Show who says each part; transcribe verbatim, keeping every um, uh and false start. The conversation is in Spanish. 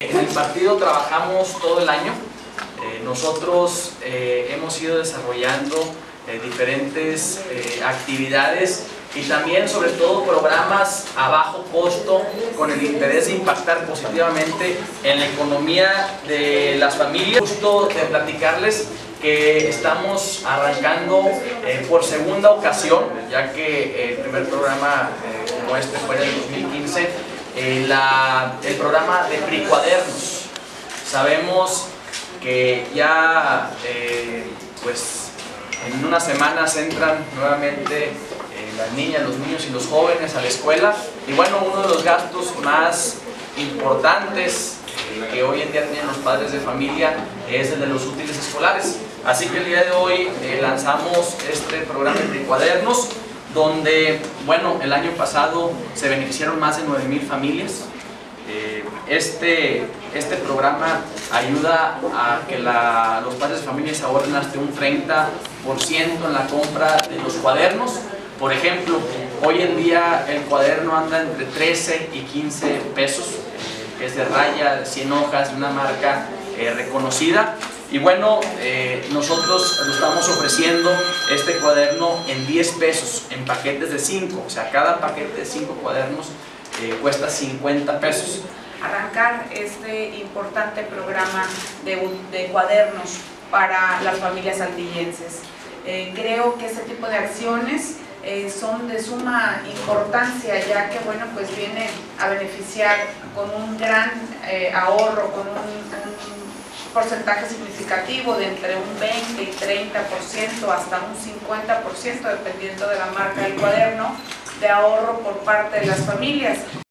Speaker 1: En el partido trabajamos todo el año. Eh, nosotros eh, hemos ido desarrollando eh, diferentes eh, actividades y también sobre todo programas a bajo costo con el interés de impactar positivamente en la economía de las familias. Justo de platicarles que estamos arrancando eh, por segunda ocasión, ya que el primer programa eh, como este fue en el dos mil quince, eh, la, el programa de Pricuadernos. Sabemos que ya eh, pues en unas semanas entran nuevamente eh, las niñas, los niños y los jóvenes a la escuela, y bueno, uno de los gastos más importantes eh, que hoy en día tienen los padres de familia es el de los útiles escolares. Así que el día de hoy eh, lanzamos este programa de Pricuadernos, donde, bueno, el año pasado se beneficiaron más de nueve mil familias. Eh, este, este programa ayuda a que la, los padres de familia se ahorren hasta un treinta por ciento en la compra de los cuadernos. Por ejemplo, hoy en día el cuaderno anda entre trece y quince pesos, eh, que es de raya, de cien hojas, de una marca eh, reconocida. Y bueno, eh, nosotros lo estamos ofreciendo este cuaderno en diez pesos, en paquetes de cinco, o sea, cada paquete de cinco cuadernos eh, cuesta cincuenta pesos.
Speaker 2: Arrancar este importante programa de, de cuadernos para las familias saltillenses. Eh, creo que este tipo de acciones eh, son de suma importancia, ya que bueno, pues viene a beneficiar con un gran eh, ahorro, con un, un porcentaje significativo de entre un veinte y treinta por ciento hasta un cincuenta por ciento, dependiendo de la marca del cuaderno, de ahorro por parte de las familias.